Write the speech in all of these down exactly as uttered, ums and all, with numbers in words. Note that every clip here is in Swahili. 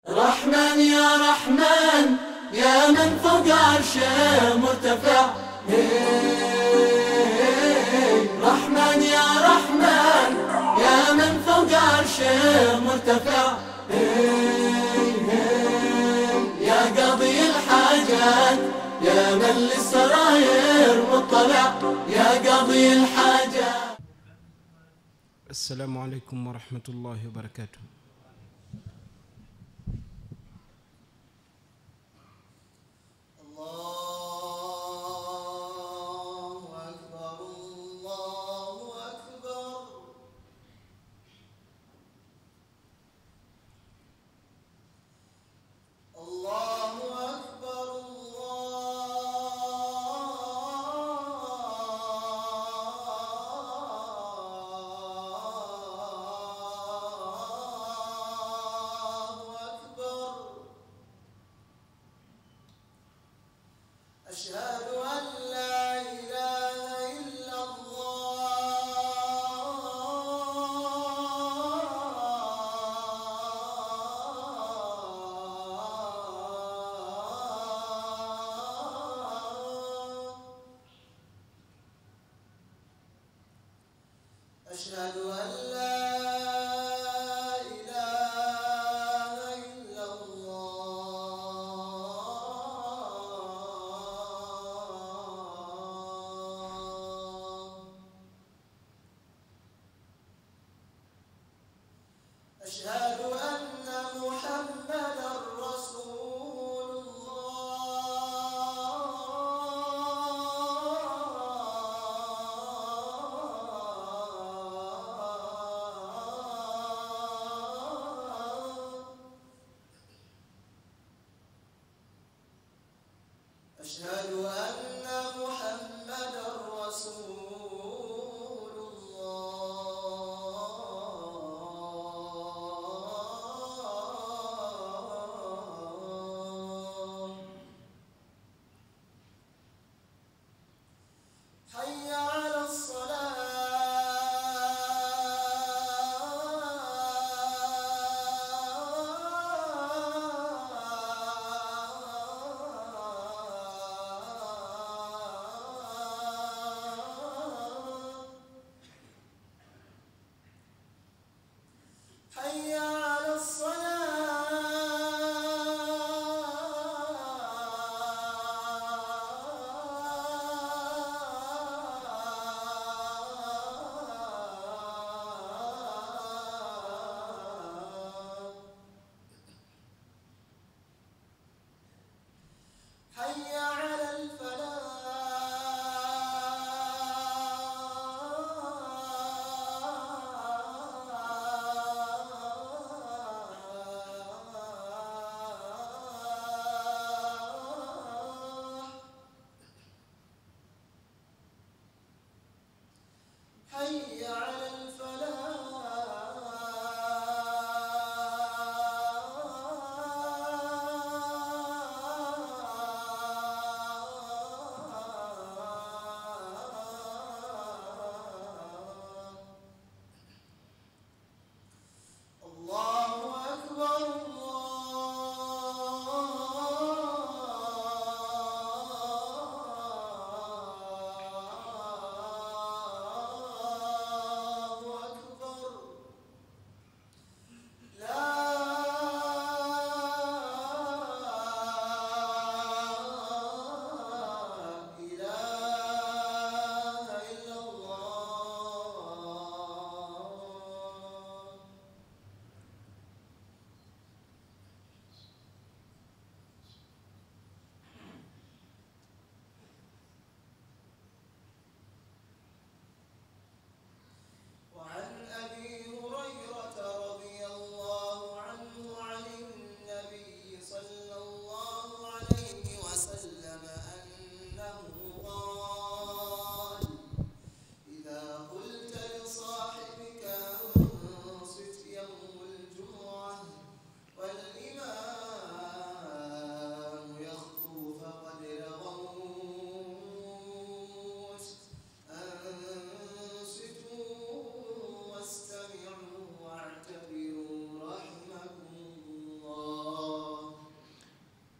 رحمن يا رحمن يا من فوق عرشه مرتفع. رحمن يا رحمن يا من فوق عرشه مرتفع. يا قاضي الحاجات يا من للسراير مطلع. يا قاضي الحاجات. السلام عليكم ورحمة الله وبركاته.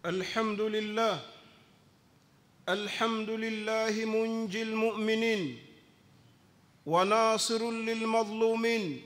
الحمد لله الحمد لله منجي المؤمنين وناصر للمظلومين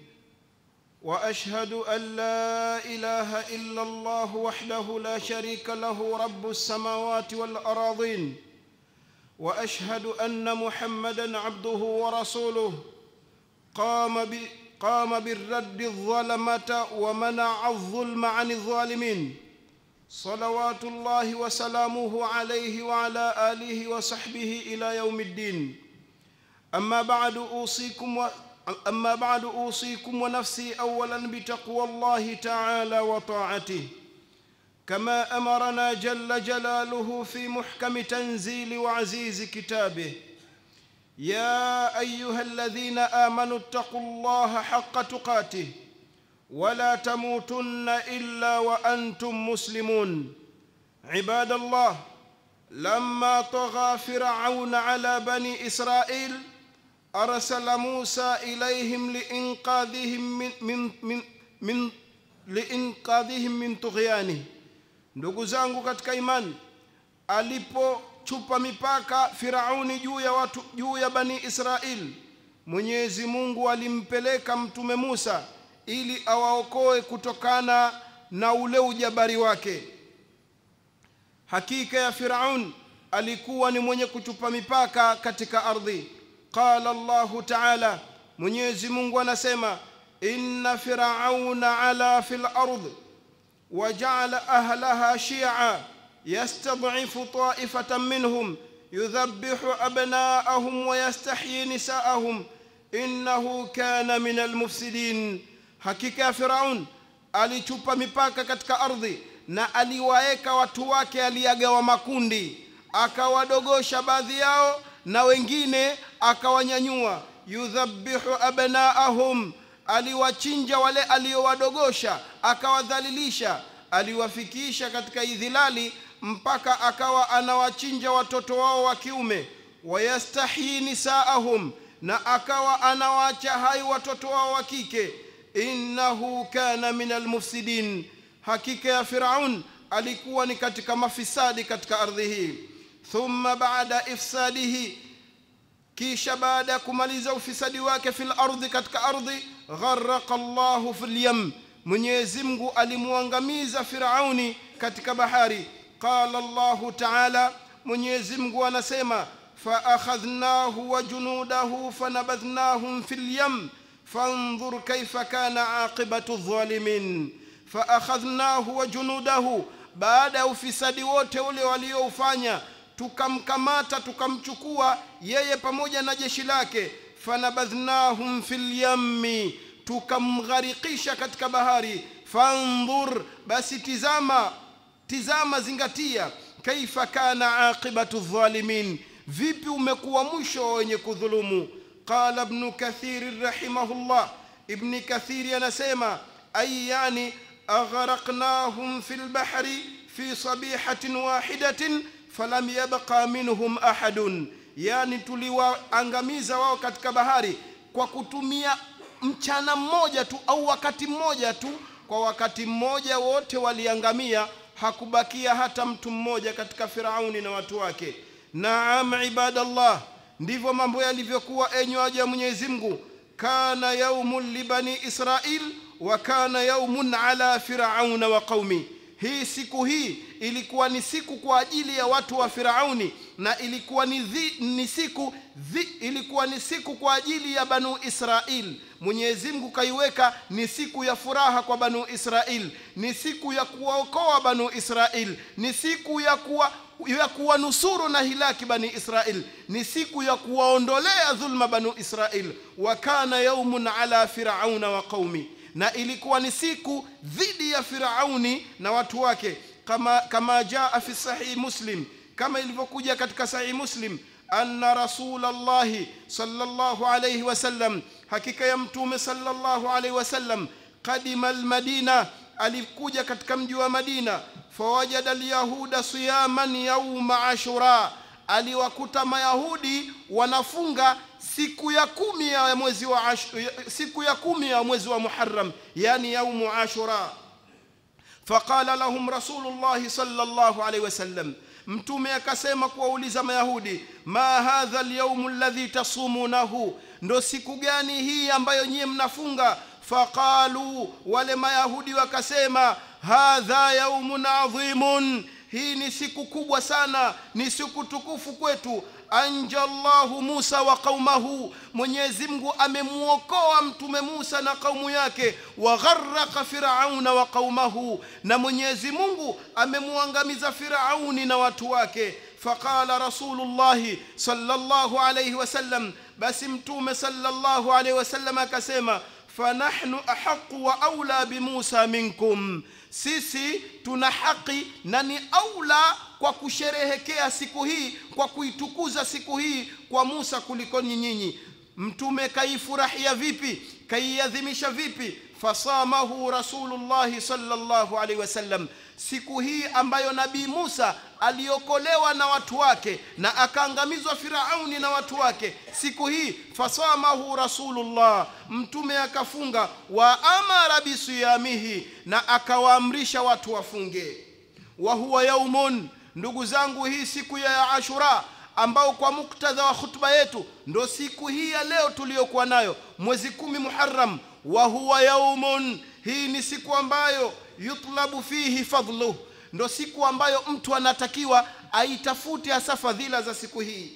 وأشهد أن لا إله إلا الله وحده لا شريك له رب السماوات والأراضين وأشهد أن محمدًا عبده ورسوله قام ب قام بالرد الظلمة ومنع الظلم عن الظالمين صلوات الله وسلامه عليه وعلى آله وصحبه إلى يوم الدين. أما بعد أوصيكم و أما بعد أوصيكم ونفسي أولاً بتقوى الله تعالى وطاعته كما أمرنا جل جلاله في محكم تنزيل وعزيز كتابه. يا أيها الذين آمنوا اتقوا الله حق تقاته ولا تموتن إلا وأنتم مسلمون. عباد الله، لما طغى فرعون على بني إسرائيل أرسل موسى إليهم لإنقاذهم من, من, من, من, لإنقاذهم من طغيانه. Ndugu zangu katika imani, alipochupa mipaka Firauni juu ya watu juu ya bani Israeli, Mwenyezi Mungu alimpeleka mtume Musa ili awaokoe kutokana na ule ujabari wake. Hakika ya Firaun alikuwa ni mwenye kuchupa mipaka katika ardhi. Qala Allahu Ta'ala, Mwenyezi Mungu anasema, inna firauna ala fil ardh وجعل أهلها شيعا يستضعف طائفة منهم يذبح أبناءهم ويستحيي نساءهم إنه كان من المفسدين. Hakika Firaun alichupa mipaka katika ardhi na aliwaeka watu wake, aliagawa makundi, akawadogosha baadhi yao na wengine akawanyanyua. Yudhabbihu abnaahum, aliwachinja wale aliowadogosha, akawadhalilisha, aliwafikisha katika idhilali mpaka akawa anawachinja watoto wao wa kiume. Wayastahyi nisaahum, na akawa anawaacha hai watoto wao wa kike. Innahu kana minal mufsidin, hakika ya Firaun alikuwa ni katika mafisadi katika ardhi hii. Thumma ba'da ifsadihi, kisha baada ya kumaliza ufisadi wake fil ardhi, katika ardhi, gharraqa Allahu fil yam, Mwenyezi Mungu alimuangamiza Firauni katika bahari. Qala Allahu Ta'ala, Mwenyezi Mungu anasema, fa akhadhnahu wa junudahu fanabadhnahum fil yam fanzur kayfa kana aqibatu adh-dhalimin. Fa akhadhnahu wa junudahu, baada ufisadi wote ule walioufanya tukamkamata tukamchukua yeye pamoja na jeshi lake. Fanabadhnahum fil yammi, tukamgharikisha katika bahari. Fanzur, basi tizama tizama zingatia, kaifa kana aqibatu adh-dhalimin, vipi umekuwa mwisho wenye kudhulumu. Qala ibn Kathir rahimahullah, Ibn Kathir anasema, ay yani aghraqnahum fil bahri fi sabihatin wahidatin falam yabqa minhum ahadun, yani tuliwaangamiza wao katika bahari kwa kutumia mchana mmoja tu au wakati mmoja tu. Kwa wakati mmoja wote waliangamia, hakubakia hata mtu mmoja katika Firauni na watu wake. Naam ibadallah, ndivyo mambo yalivyokuwa enyi waja Mwenyezi Mungu. Kana yaumun li bani Israil wa kana yaumun ala Firauna wa qaumi. Hii siku hii ilikuwa ni siku kwa ajili ya watu wa Firauni, na ilikuwa ni, dhi, ni siku dhi, ilikuwa ni siku kwa ajili ya Banu Israil. Mwenyezi Mungu kaiweka ni siku ya furaha kwa Banu Israil, ni siku ya kuwaokoa Banu Israil, ni siku ya kuwa ya kuwanusuru na hilaki Bani Israil, ni siku ya kuwaondolea dhulma Banu Israil. Wa kana yaumun ala Firauna wa qaumi, na ilikuwa ni siku dhidi ya Firauni na watu wake. Kama kama jaa fi sahih Muslim, kama ilivyokuja katika sahih Muslim, anna Rasulullah sallallahu alayhi wasallam, hakika ya mtume sallallahu alayhi wasallam, qadima al-Madina, alikuja katika mji wa Madina. Fawajada al-yahuda siyaman yawma ashura, aliwakuta mayahudi wanafunga siku ya kumi ya mwezi wa siku ya kumi ya mwezi wa Muharram, yani yaumu ashura. faqala lahum rasulullah sallallahu alayhi wasallam, mtume akasema kuwauliza mayahudi, ma hadha alyawm alladhi tasumunahu, ndo siku gani hii ambayo nyie mnafunga? Faqalu, wale mayahudi wakasema, hadha yawmun adhimun, hii ni siku kubwa sana, ni siku tukufu kwetu. Anjallahu Musa wa qaumahu, Mwenyezi Mungu amemuokoa mtume Musa na kaumu yake. Wa gharraqa Firauna wa qaumahu, na Mwenyezi Mungu amemuangamiza Firauni na watu wake. Faqala Rasulullah sallallahu alayhi wasallam, basi mtume sallallahu alayhi wasallam akasema, fanahnu ahqqu wa aula bi Musa minkum, sisi tuna haki na ni aula kwa kusherehekea siku hii, kwa kuitukuza siku hii kwa Musa kuliko nyinyi. Mtume kaifurahia vipi, kaiadhimisha vipi? Fasamahu Rasulullah sallallahu alaihi wasallam, siku hii ambayo nabii Musa aliokolewa na watu wake na akaangamizwa Firauni na watu wake, siku hii fasamahu Rasulullah, mtume akafunga. Wa amara bisiyamihi, na akawaamrisha watu wafunge. Wa huwa yaumun, ndugu zangu, hii siku ya Ashura ambao kwa muktadha wa khutba yetu ndo siku hii ya leo tuliyokuwa nayo, mwezi kumi Muharram. Wa huwa yaumun, hii ni siku ambayo yutlabu fihi fadluh, ndo siku ambayo mtu anatakiwa aitafute hasa fadhila za siku hii.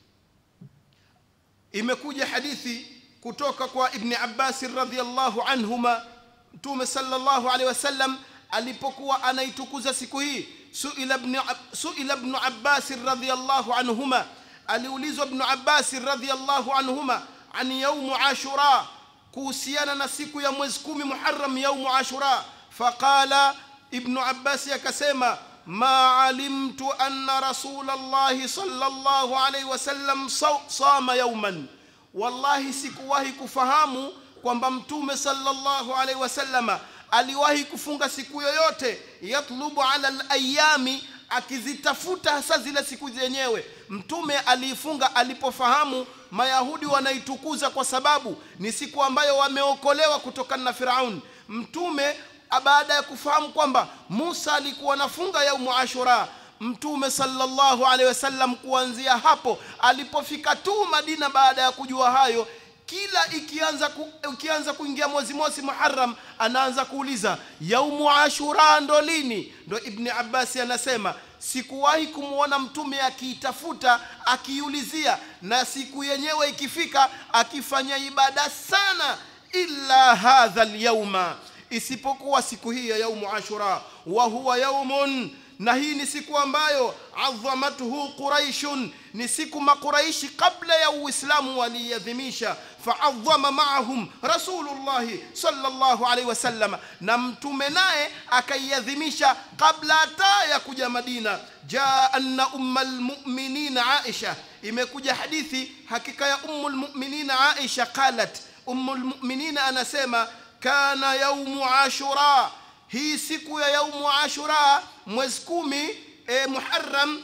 Imekuja hadithi kutoka kwa Ibn Abbas radhiyallahu anhuma, Mtume sallallahu alaihi wasallam alipokuwa anaitukuza siku hii, suila ibn suila ibn Abbas radhiyallahu anhuma, aliulizwa Ibn Abbas radhiyallahu anhuma an yawm Ashura, kuhusiana na siku ya mwezi kumi Muharram, yawm Ashura. Faqala, Ibn Abbas akasema, ma alimtu anna Rasulullah sallallahu alayhi wasallam sama yawman, wallahi sikuwahi kufahamu kwamba mtume sallallahu alayhi wasallama aliwahi kufunga siku yoyote, yatlubu ala al-ayami, akizitafuta hasa zile siku zenyewe. Mtume aliifunga alipofahamu Mayahudi wanaitukuza kwa sababu ni siku ambayo wameokolewa kutokana na Firaun. Mtume baada ya kufahamu kwamba Musa alikuwa anafunga yaumu Ashura, Mtume sallallahu alaihi wasallam kuanzia hapo alipofika tu Madina, baada ya kujua hayo, kila ikianza ku, ikianza kuingia mwezi mosi Muharram, anaanza kuuliza yaumu Ashura ndo lini? Ndo Ibn Abbas anasema, sikuwahi kumuona mtume akiitafuta akiulizia, na siku yenyewe ikifika akifanya ibada sana, illa hadha al-yawma, isipokuwa siku hii ya yaumu Ashura. Wa huwa yaumun, na hii ni siku ambayo adhamatuhu Quraishun, ni siku makuraishi kabla ya Uislamu waliadhimisha. Fa'adhama ma'ahum Rasulullah sallallahu alaihi wasallam, na mtume naye akaiadhimisha kabla hata ya kuja Madina. Jaa anna ummul mu'minin Aisha, imekuja hadithi hakika ya ummul mu'minin Aisha, qalat, ummul mu'minin anasema, kana yaumu Ashura, hii siku ya yaumu Ashura mwezi kumi e, Muharram,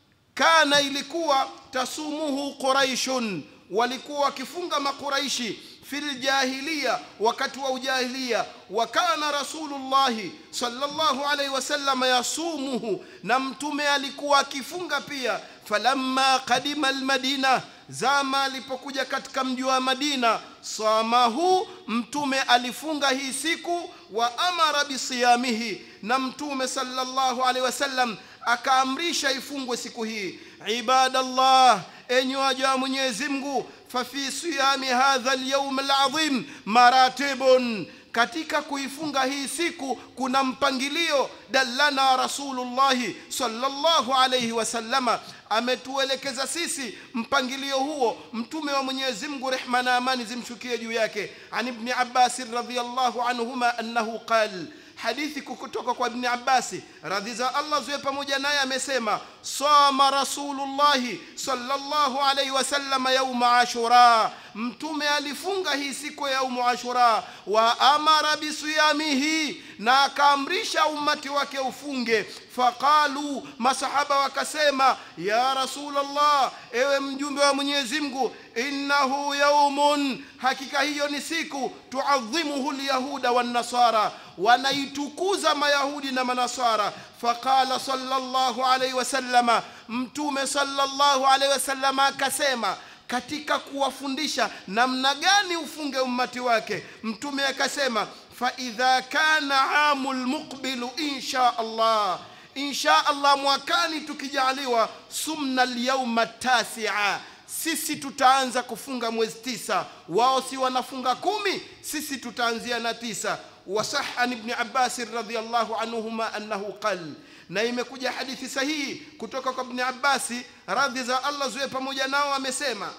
kana ilikuwa tasumuhu Quraishun, walikuwa wakifunga makuraishi fil jahiliya, wakati wa ujahiliya. Wa kana Rasulullah sallallahu alaihi wasallam yasumuhu, na mtume alikuwa akifunga pia. Falamma qadima almadina, zama alipokuja katika mji wa Madina, samahu, mtume alifunga hii siku. Wa amara bisiyamihi, na mtume sallallahu alaihi wasallam akaamrisha ifungwe siku hii. Ibadallah, enyi waja wa Mwenyezi Mungu, fa fi siyami hadha al-yawm al-azim maratibun, katika kuifunga hii siku kuna mpangilio. Dallana Rasulullah sallallahu alayhi wasallama, ametuelekeza sisi mpangilio huo mtume wa Mwenyezi Mungu, rehma na amani zimshukie juu yake. An Ibn Abbas radhiyallahu anhuma annahu qala, hadithi kutoka kwa Ibn Abbas radhi za Allah ziwe pamoja naye, amesema, sama Rasulullah sallallahu alayhi wasallam yaum Ashura, mtume alifunga hii siku ya yaum Ashura. Wa amara bisiyamihi, na akaamrisha ummati wake ufunge. Faqalu, masahaba wakasema, ya Rasulullah, ewe mjumbe wa Mwenyezi Mungu, innahu yaumun, hakika hiyo ni siku, tuadhimuhu alyahuda wan nasara, wanaitukuza mayahudi na manasara. Faqala sallallahu alayhi wasallama, mtume sallallahu alayhi wasallama akasema katika kuwafundisha namna gani ufunge ummati wake, mtume akasema fa idha kana amul muqbilu insha Allah, insha Allah mwakani tukijaliwa, sumna al-yawma tasi'a, sisi tutaanza kufunga mwezi tisa, wao si wanafunga kumi, sisi tutaanzia na tisa. Wasah an ibn Abbas radhiyallahu anhuma annahu qala, na imekuja hadithi sahihi kutoka kwa ibn Abbas radhi za Allah ziwe pamoja nao, amesema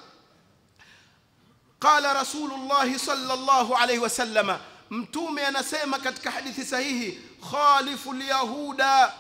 qala Rasulullah sallallahu alayhi wasallama, mtume anasema katika hadithi sahihi, khaliful yahuda,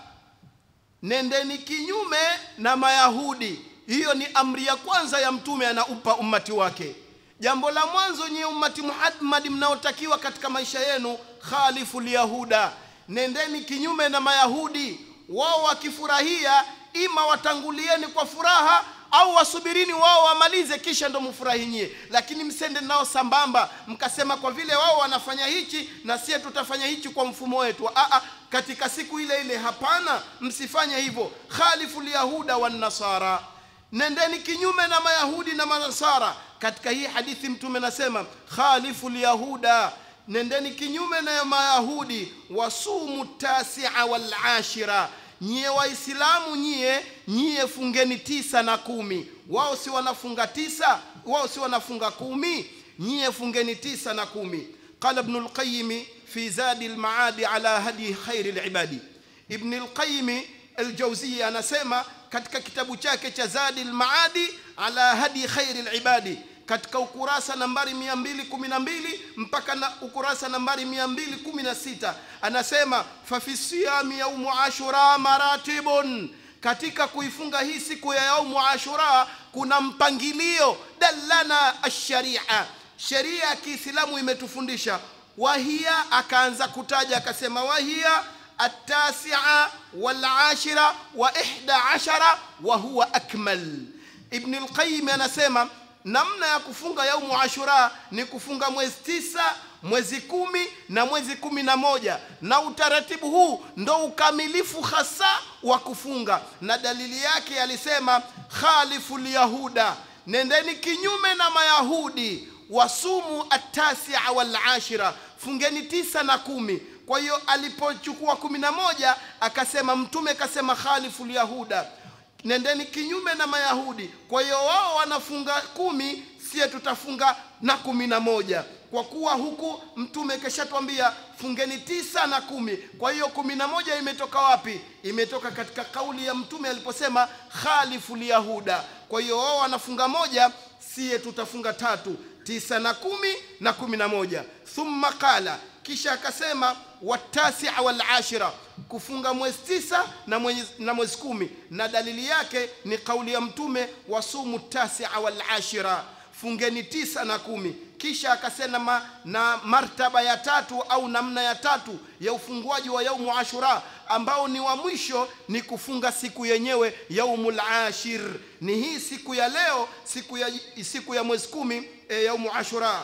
nendeni kinyume na mayahudi. Hiyo ni amri ya kwanza ya mtume anaupa ummati wake. Jambo la mwanzo nyie ummati Muhammad mnaotakiwa katika maisha yenu, khaliful yahuda, nendeni kinyume na mayahudi. Wao wakifurahia, ima watangulieni kwa furaha au wasubirini wao wamalize kisha ndo mfurahi nyie, lakini msende nao sambamba mkasema kwa vile wao wanafanya hichi na sisi tutafanya hichi kwa mfumo wetu. A a katika siku ile ile, hapana, msifanye hivyo. Khaliful yahuda wan nasara, nendeni kinyume na mayahudi na manasara. Katika hii hadithi mtume nasema khaliful yahuda, nendeni kinyume na mayahudi, wasumu tasi'a wal ashira, nyie waislamu nyie nyie fungeni tisa na kumi. Wao si wanafunga tisa, wao si wanafunga kumi, nyie fungeni tisa na kumi. Qala ibn al-Qayyim fi Zadi al-Ma'ad ala hadi khair al-ibadi, Ibn al-Qayyim al-Jawziyya anasema katika kitabu chake cha Zadi al-Ma'ad ala hadi khair al-ibadi, katika ukurasa nambari mia mbili kumi na mbili mpaka na ukurasa nambari mia mbili kumi na sita, anasema fa fi siyami yawm ashura maratibun, katika kuifunga hii siku ya yawm ashura kuna mpangilio. Dallana ash-sharia, sheria ya Kiislamu imetufundisha. Wahia, akaanza kutaja akasema wahia at-tasi'a wal ashira wa ihda ashara wa huwa akmal. Ibn al-Qayyim anasema namna ya kufunga yaumu ashura ni kufunga mwezi tisa, mwezi kumi na mwezi kumi na moja, na utaratibu huu ndo ukamilifu hasa wa kufunga. Na dalili yake alisema khaliful yahuda, nendeni kinyume na mayahudi, wasumu at-tasi'a wal ashira, fungeni tisa na kumi. Kwa hiyo alipochukua kumi na moja akasema mtume akasema khaliful yahuda, nendeni kinyume na mayahudi. Kwa hiyo wao wanafunga kumi, sie tutafunga na kumi na moja, kwa kuwa huku mtume keshatuambia fungeni tisa na kumi. Kwa hiyo kumi na moja imetoka wapi? Imetoka katika kauli ya mtume aliposema khaliful yahuda. Kwa hiyo wao wanafunga moja, sie tutafunga tatu, tisa na kumi na kumi na moja. Thumma qala, kisha akasema watasi'a wal ashira, kufunga mwezi tisa na mwezi na mwezi kumi, na dalili yake ni kauli ya mtume wasumu tasi'a wal ashira, fungeni tisa na kumi. Kisha akasema na martaba ya tatu au namna ya tatu ya ufunguaji wa yaumu ashura, ambao ni wa mwisho, ni kufunga siku yenyewe yaumul ashir, ni hii siku ya leo, siku ya siku ya mwezi kumi, e, yaumu ashura.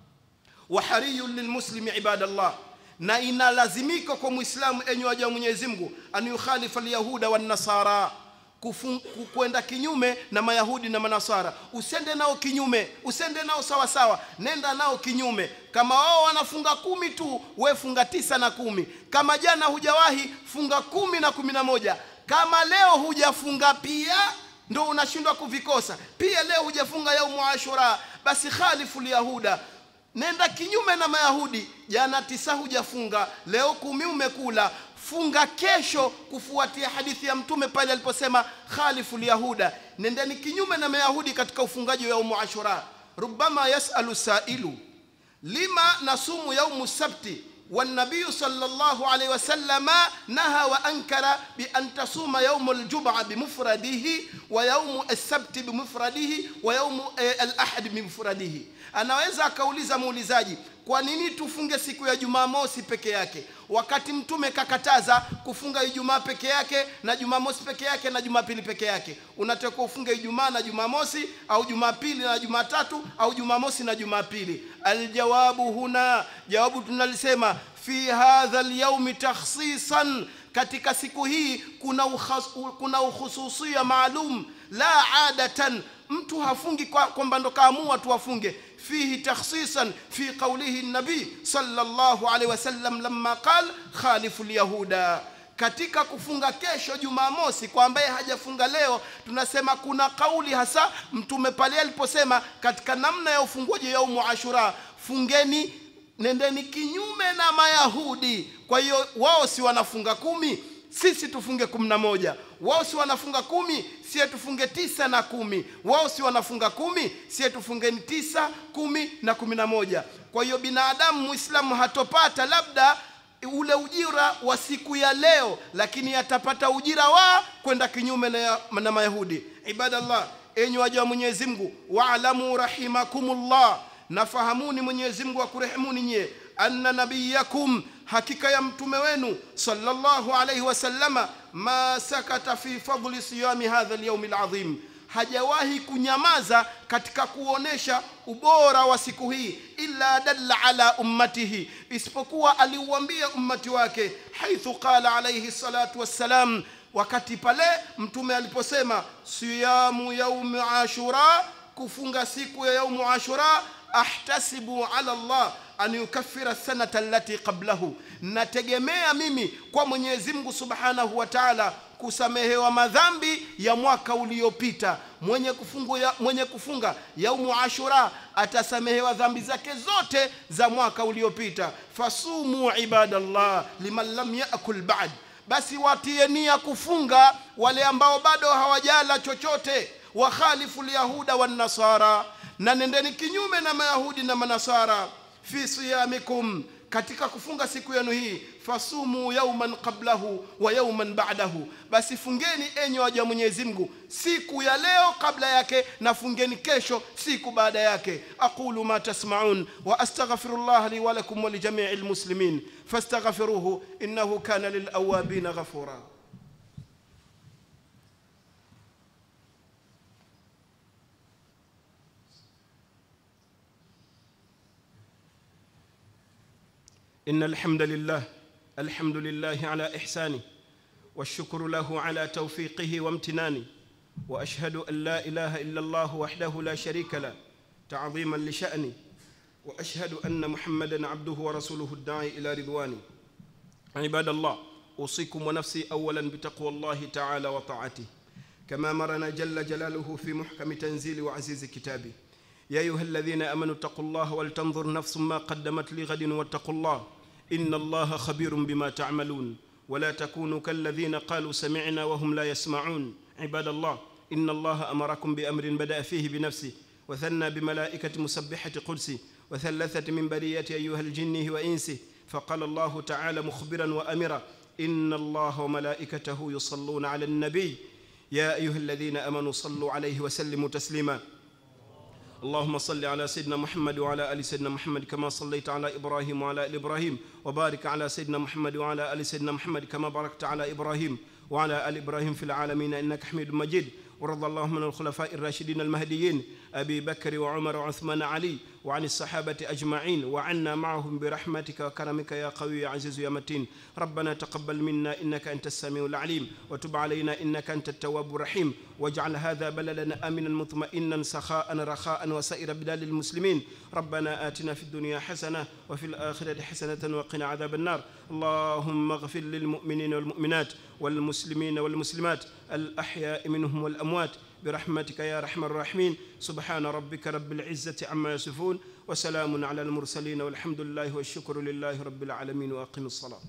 Wa hariyun lilmuslimi ibadallah, na inalazimika kwa muislamu enyi waja wa Mwenyezi Mungu, an yukhalifa alyahuda wan nasara, kwenda kinyume na mayahudi na manasara. Usende nao kinyume, usende nao sawa sawa, nenda nao kinyume. Kama wao wanafunga kumi tu, we funga tisa na kumi. Kama jana hujawahi, funga kumi na kumi na moja. Kama leo hujafunga pia ndo unashindwa kuvikosa, pia leo hujafunga yaumu ashura, basi khaliful yahuda, nenda kinyume na mayahudi. Jana tisa hujafunga, leo kumi umekula, funga kesho kufuatia hadithi ya mtume pale aliposema khaliful yahuda, nendeni kinyume na mayahudi katika ufungaji wa yaumu ashura. Rubbama yasalu sailu lima nasumu yaumu sabti والنبي صلى الله عليه وسلم نهى وأنكر بأن تصوم يوم الجمعة بمفرده ويوم السبت بمفرده ويوم الأحد بمفرده. Anaweza akauliza muulizaji, Kwa nini tufunge siku ya Jumamosi peke yake wakati mtume kakataza kufunga Ijumaa peke yake na Jumamosi peke yake na Jumapili peke yake? Unatakiwa ufunge Ijumaa na Jumamosi, au Jumapili na Jumatatu, au Jumamosi na Jumapili. Aljawabu huna, jawabu tunalisema fi hadha alyawm takhsisan, katika siku hii kuna ukhas, kuna ukhususia maalum. La adatan, mtu hafungi kwamba ndo kaamua tu afunge. Fihi takhsisan fi qawlihi nabi sallallahu alaihi wasallam lamma qala khalifu alyahuda. Katika kufunga kesho Jumamosi, kwa ambaye hajafunga leo, tunasema kuna kauli hasa mtume pale aliposema katika namna ya ufunguaji yaumu Ashura, fungeni, nendeni kinyume na Mayahudi. Kwa hiyo wao si wanafunga kumi, sisi tufunge kumi na moja. Wao si wanafunga kumi, sisi tufunge tisa na kumi. Wao si wanafunga kumi, sisi tufunge tisa, kumi na kumi na moja. Kwa hiyo binadamu Muislamu hatopata labda ule ujira wa siku ya leo, lakini atapata ujira wa kwenda kinyume na, na Mayahudi. Ibadallah, enyi waja wa Mwenyezi Mungu, wa'lamu rahimakumullah, nafahamuni Mwenyezi Mungu akurehemuni nyie, anna nabiyakum, hakika ya mtume wenu sallallahu alayhi wasallama, ma sakata fi fadli siyami hadha al-yawm al-azim, hajawahi kunyamaza katika kuonesha ubora wa siku hii, illa dalla ala ummatihi, isipokuwa aliuambia ummati wake, haithu qala alayhi salatu wassalam, wakati pale mtume aliposema siyamu yaum ashura, kufunga siku ya yaum ashura, ahtasibu ala Allah an yukaffira sanata allati qablahu, nategemea mimi kwa Mwenyezi Mungu subhanahu wa ta'ala kusamehewa madhambi ya mwaka uliopita. Mwenye kufunga mwenye kufunga yaumu Ashura atasamehewa dhambi zake zote za mwaka uliopita. Fasumu ibadallah liman lam yaakul ba'd, basi watie nia kufunga wale ambao bado hawajala chochote. Wa khalifu alyahuda wan nasara, na nendeni kinyume na Mayahudi na Manasara. Fi siyamikum, katika kufunga siku yenu hii, fasumu yawman qablahu wa yawman ba'dahu, basi fungeni enyi waja Mwenyezi Mungu siku ya leo kabla yake, na fungeni kesho siku baada yake. Aqulu ma tasma'un wa astaghfirullah li wa lakum wa li jami'il muslimin fastaghfiruhu innahu kana lil awabin ghafura. إن الحمد لله الحمد لله على إحسانه والشكر له على توفيقه وامتنانه، وأشهد أن لا إله إلا الله وحده لا شريك له تعظيما لشأنه، وأشهد أن محمدا عبده ورسوله الداعي إلى رضوانه. عباد الله، أوصيكم ونفسي أولا بتقوى الله تعالى وطاعته، كما أمرنا جل جلاله في محكم تنزيل وعزيز كتابه. يا أيها الذين آمنوا اتقوا الله ولتنظر نفس ما قدمت لغد واتقوا الله إن الله خبير بما تعملون، ولا تكونوا كالذين قالوا سمعنا وهم لا يسمعون. عباد الله، إن الله أمركم بأمر بدأ فيه بنفسه وثنى بملائكة مسبحة قدسه وثلثت من برية أيها الجن وإنسه، فقال الله تعالى مخبرا وأمرا إن الله وملائكته يصلون على النبي يا أيها الذين آمنوا صلوا عليه وسلموا تسليما. اللهم صل على سيدنا محمد وعلى آل سيدنا محمد كما صليت على إبراهيم وعلى آل إبراهيم، وبارك على سيدنا محمد وعلى آل سيدنا محمد كما باركت على إبراهيم وعلى آل إبراهيم في العالمين إنك حميد مجيد. ورضى اللهم عن الخلفاء الراشدين المهديين أبي بكر وعمر وعثمان علي، وعن الصحابة أجمعين، وعنا معهم برحمتك وكرمك يا قوي يا عزيز يا متين. ربنا تقبل منا إنك أنت السميع العليم، وتب علينا إنك أنت التواب الرحيم، واجعل هذا بلدنا آمنا مطمئنا سخاء رخاء وسائر بلاد المسلمين. ربنا آتنا في الدنيا حسنة وفي الآخرة حسنة وقنا عذاب النار. اللهم اغفر للمؤمنين والمؤمنات والمسلمين والمسلمات الأحياء منهم والأموات برحمتك يا أرحم الراحمين. سبحان ربك رب العزة عما يصفون، وسلام على المرسلين، والحمد لله والشكر لله رب العالمين. وأقم الصلاة.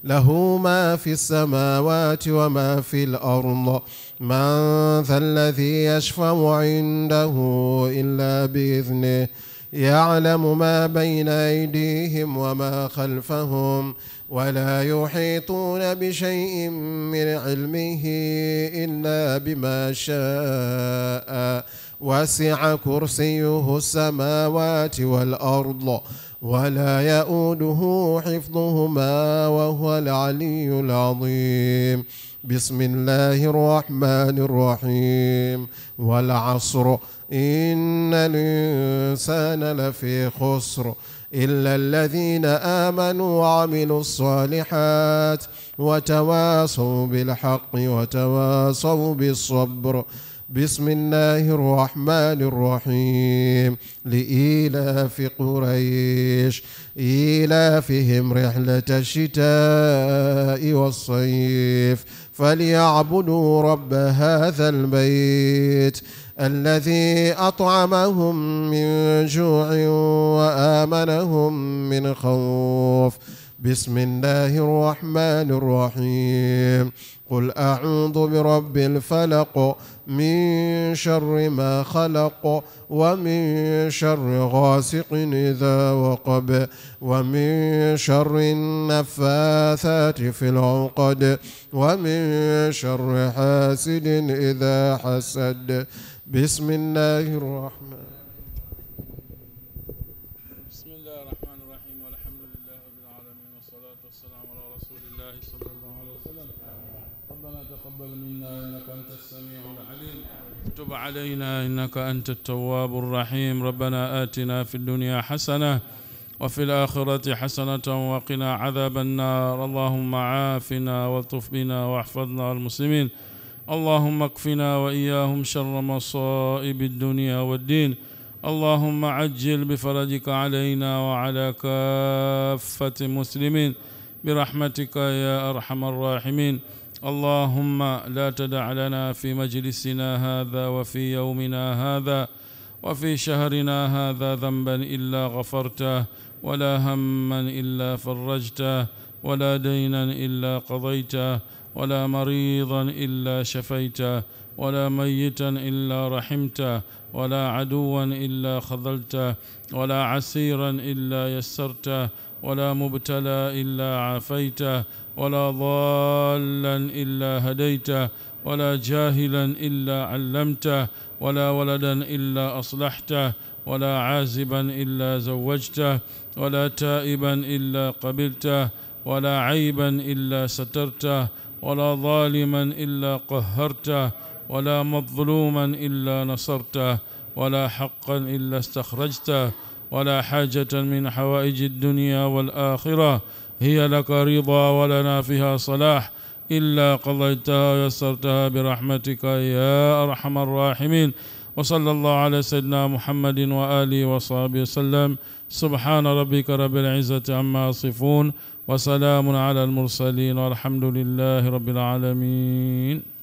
له ما في السماوات وما في الأرض من ذا الذي يشفع عنده إلا بإذنه يعلم ما بين أيديهم وما خلفهم ولا يحيطون بشيء من علمه إلا بما شاء وسع كرسيه السماوات والأرض ولا يؤوده حفظهما وهو العلي العظيم. بسم الله الرحمن الرحيم. والعصر إن الإنسان لفي خسر إلا الذين آمنوا وعملوا الصالحات وتواصوا بالحق وتواصوا بالصبر. بسم الله الرحمن الرحيم. لإيلاف قريش إيلافهم رحلة الشتاء والصيف فليعبدوا رب هذا البيت الذي أطعمهم من جوع وآمنهم من خوف. بسم الله الرحمن الرحيم. قل أعوذ برب الفلق من شر ما خلق ومن شر غاسق إذا وقب ومن شر النفاثات في العقد ومن شر حاسد إذا حسد. بسم الله الرحمن بسم الله الرحمن الرحيم. والحمد لله رب العالمين والصلاة والسلام على رسول الله صلى الله عليه وسلم. ربنا تقبل منا إنك أنت السميع العليم وتب علينا إنك أنت التواب الرحيم. ربنا آتنا في الدنيا حسنة وفي الآخرة حسنة وقنا عذاب النار. اللهم عافنا والطف بنا واحفظنا المسلمين. اللهم اكفنا وإياهم شر مصائب الدنيا والدين. اللهم عجل بفرجك علينا وعلى كافة المسلمين برحمتك يا أرحم الراحمين. اللهم لا تدع لنا في مجلسنا هذا وفي يومنا هذا وفي شهرنا هذا ذنبا إلا غفرته ولا هما إلا فرجته ولا دينا إلا قضيته ولا مريضا إلا شفيته ولا ميتا إلا رحمته ولا عدوا إلا خذلته ولا عسيرا إلا يسرته ولا مبتلى إلا عافيته ولا ضالا إلا هديته ولا جاهلا إلا علمته ولا ولدا إلا أصلحته ولا عازبا إلا زوجته ولا تائبا إلا قبلته ولا عيبا إلا سترته ولا ظالما إلا قهرته ولا مظلوما إلا نصرته ولا حقا إلا استخرجته ولا حاجة من حوائج الدنيا والآخرة هي لك رضا ولنا فيها صلاح إلا قضيتها ويسرتها برحمتك يا أرحم الراحمين. وصلى الله على سيدنا محمد وآله وصحبه وسلم. سبحان ربك رب العزة عما يصفون وسلام على المرسلين والحمد لله رب العالمين.